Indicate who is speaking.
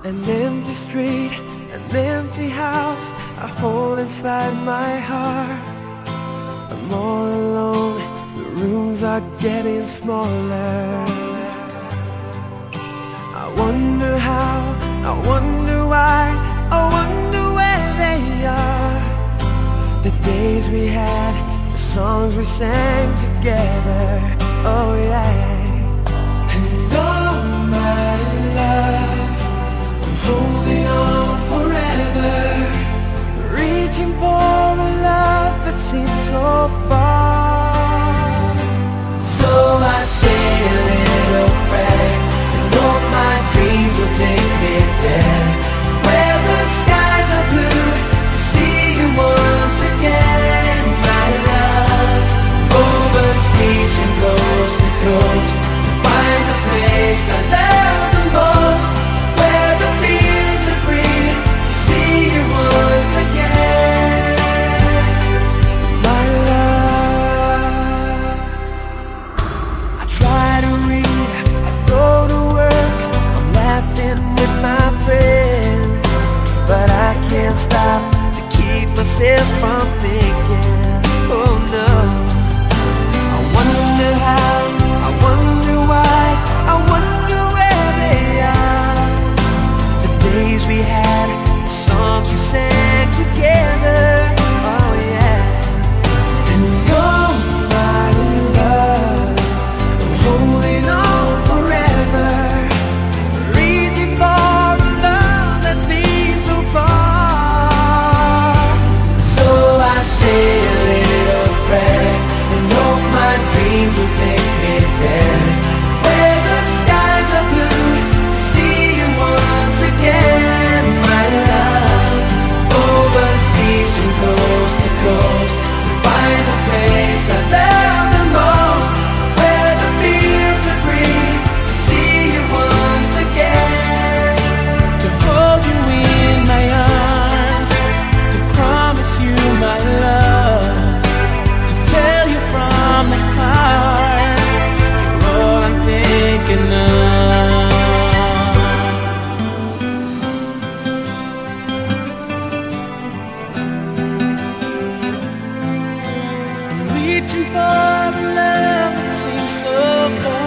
Speaker 1: An empty street, an empty house I hold inside my heart. I'm all alone, the rooms are getting smaller. I wonder how, I wonder why, I wonder where they are. The days we had, the songs we sang together, oh yeah. And oh my love, I'm holding on forever, reaching for the love that seems so far. So I say a little prayer and hope my dreams will take me there, where the skies are blue, to see you once again, my love. Overseas from coast to coast, to find the place I love the most, where the fields are green, to see you once again, my love. I try to read, I go to work, I'm laughing with my friends, but I can't stop to keep myself from thinking, oh no. I wonder how, I wonder why, I wonder where they are. The days we had, the songs we sang together, oh yeah. And oh my love, I'm holding on forever, reaching for a love that seems so far. So I say a little prayer and hope my dreams will take me there, where the skies are blue, to see you once again, my love. Overseas from coast to coast, to find the place I love the most, where the fields are green, to see you once again, to hold you in my arms, to promise you my love, to tell you from the heart, you're all I'm thinking of. Reaching for a love that seems so far.